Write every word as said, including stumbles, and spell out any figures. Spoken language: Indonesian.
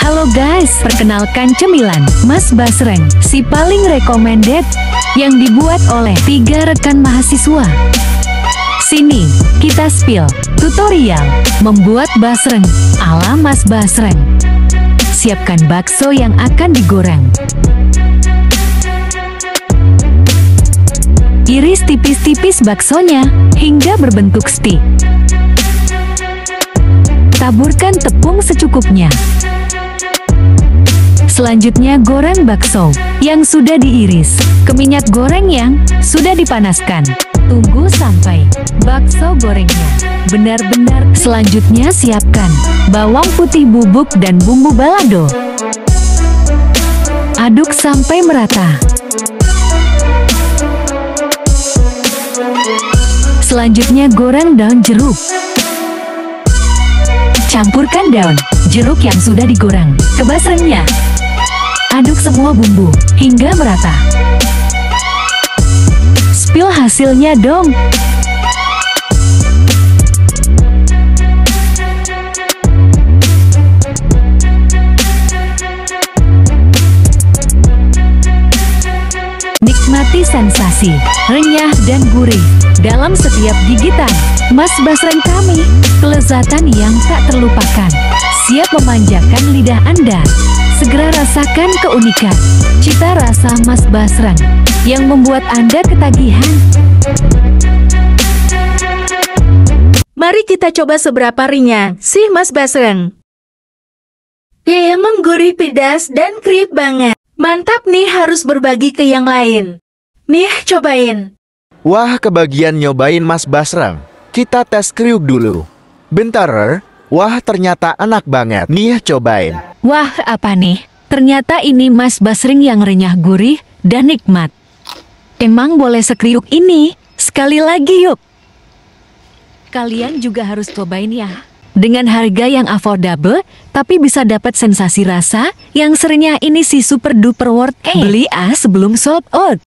Halo guys, perkenalkan cemilan Mas Basreng, si paling recommended yang dibuat oleh tiga rekan mahasiswa. Sini, kita spill tutorial membuat basreng ala Mas Basreng. Siapkan bakso yang akan digoreng. Iris tipis-tipis baksonya hingga berbentuk stik. Taburkan tepung secukupnya. Selanjutnya goreng bakso yang sudah diiris ke minyak goreng yang sudah dipanaskan. Tunggu sampai bakso gorengnya benar-benar. Selanjutnya siapkan bawang putih bubuk dan bumbu balado. Aduk sampai merata. Selanjutnya goreng daun jeruk. Campurkan daun jeruk yang sudah digoreng ke basrengnya. Aduk semua bumbu hingga merata. Spill hasilnya dong. Nikmati sensasi renyah dan gurih dalam setiap gigitan. Mas Basreng kami, kelezatan yang tak terlupakan, siap memanjakan lidah Anda. Segera rasakan keunikan cita rasa Mas Basreng yang membuat Anda ketagihan. Mari kita coba seberapa renyah sih Mas Basreng. Ya emang gurih, pedas, dan kriuk banget. Mantap nih, harus berbagi ke yang lain. Nih, cobain. Wah, kebagian nyobain Mas Basreng. Kita tes kriuk dulu. Bentar, wah ternyata enak banget. Nih, cobain. Wah, apa nih? Ternyata ini Mas Basreng yang renyah, gurih, dan nikmat. Emang boleh sekriuk ini? Sekali lagi yuk. Kalian juga harus cobain ya. Dengan harga yang affordable, tapi bisa dapat sensasi rasa yang serenyah ini, si super duper worth it. Beli ah sebelum sold out.